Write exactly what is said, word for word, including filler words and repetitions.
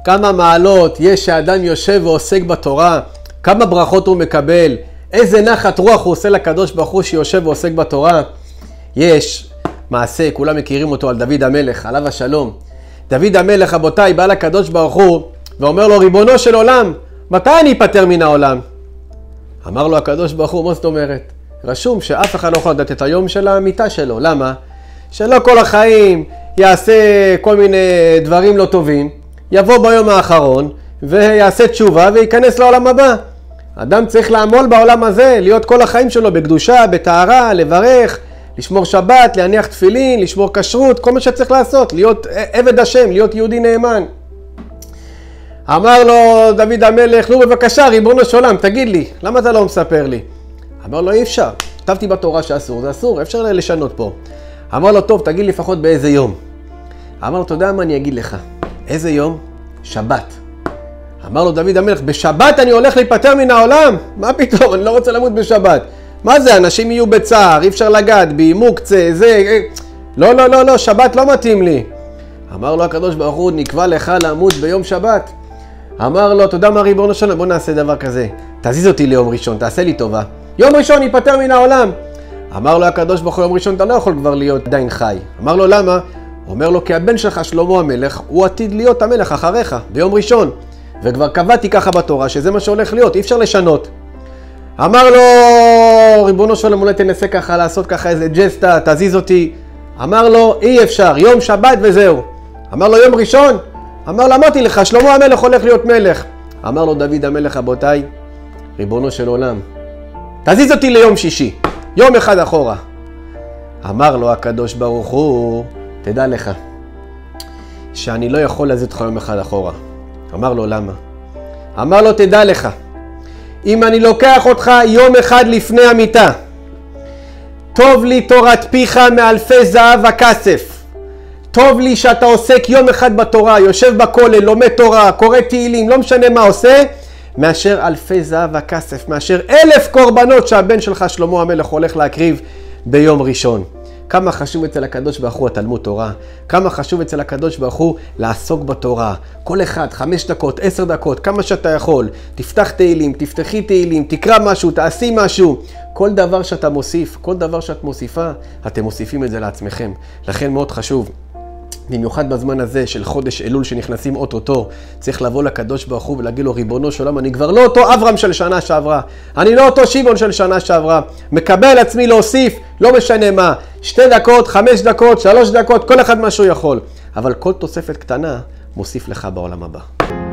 כמה מעלות יש שאדם יושב ועוסק בתורה, כמה ברכות הוא מקבל, איזה נחת רוח הוא עושה לקדוש ברוך הוא שיושב ועוסק בתורה. יש מעשה, כולם מכירים אותו, על דוד המלך, עליו השלום. דוד המלך, רבותיי, בא לקדוש ברוך הוא ואומר לו, ריבונו של עולם, מתי אני אפטר מן העולם? אמר לו הקדוש ברוך הוא, מה זאת אומרת? רשום שאף אחד לא יכול לדעת את היום של המיטה שלו. למה? שלא כל החיים יעשה כל מיני דברים לא טובים, יבוא ביום האחרון ויעשה תשובה וייכנס לעולם הבא. אדם צריך לעמול בעולם הזה, להיות כל החיים שלו בקדושה, בטהרה, לברך, לשמור שבת, להניח תפילין, לשמור כשרות, כל מה שצריך לעשות, להיות עבד השם, להיות יהודי נאמן. אמר לו דוד המלך, נו בבקשה, ריבונו של עולם, תגיד לי, למה אתה לא מספר לי? אמר לו, אי אפשר, כתבתי בתורה שאסור, זה אסור, אפשר לשנות פה. אמר לו, טוב, תגיד לי לפחות באיזה יום. אמר לו, אתה יודע מה אני אגיד לך? איזה יום? שבת. אמר לו דוד המלך, בשבת אני הולך להיפטר מן העולם? מה פתאום? אני לא רוצה למות בשבת. מה זה? אנשים יהיו בצער, אי אפשר לגעת בי, מוקצה, זה... לא, לא, לא, לא, שבת לא מתאים לי. אמר לו הקדוש ברוך הוא, נקבע לך למות ביום שבת. אמר לו, אתה יודע מה ריבונו של עולם? בוא נעשה דבר כזה. תזיז אותי ליום ראשון, תעשה לי טובה. יום ראשון ייפטר מן העולם. אמר לו הקדוש ברוך הוא, יום ראשון אתה לא יכול כבר להיות עדיין חי. אמר לו, למה? אומר לו, כי הבן שלך שלמה המלך, הוא עתיד להיות המלך אחריך, ביום ראשון. וכבר קבעתי ככה בתורה, שזה מה שהולך להיות, אי אפשר לשנות. אמר לו, ריבונו של עולם, אולי תנסה ככה, לעשות ככה איזה ג'סטה, תזיז אותי. אמר לו, אי אפשר, יום שבת וזהו. אמר לו, יום ראשון? אמר לו, אמרתי לך, שלמה המלך הולך להיות מלך. אמר לו דוד המלך, רבותיי, ריבונו של עולם, תזיז אותי ליום שישי, יום אחד אחורה. אמר לו הקדוש ברוך הוא, תדע לך, שאני לא יכול להזיז אותך יום אחד אחורה. אמר לו, למה? אמר לו, תדע לך, אם אני לוקח אותך יום אחד לפני המיטה, טוב לי תורת פיך מאלפי זהב וכסף. טוב לי שאתה עוסק יום אחד בתורה, יושב בכולל, לומד תורה, קורא תהילים, לא משנה מה עושה, מאשר אלפי זהב וכסף, מאשר אלף קורבנות שהבן שלך שלמה המלך הולך להקריב ביום ראשון. כמה חשוב אצל הקדוש ברוך הוא התלמוד תורה, כמה חשוב אצל הקדוש ברוך הוא לעסוק בתורה. כל אחד, חמש דקות, עשר דקות, כמה שאתה יכול, תפתח תהילים, תפתחי תהילים, תקרא משהו, תעשי משהו. כל דבר שאתה מוסיף, כל דבר שאת מוסיפה, אתם מוסיפים את זה לעצמכם. לכן מאוד חשוב. במיוחד בזמן הזה של חודש אלול שנכנסים אוטוטו, צריך לבוא לקדוש ברוך הוא ולהגיד לו, ריבונו של עולם, אני כבר לא אותו אברהם של שנה שעברה, אני לא אותו שמעון של שנה שעברה, מקבל עצמי להוסיף, לא משנה מה, שתי דקות, חמש דקות, שלוש דקות, כל אחד מה שהוא יכול, אבל כל תוספת קטנה מוסיף לך בעולם הבא.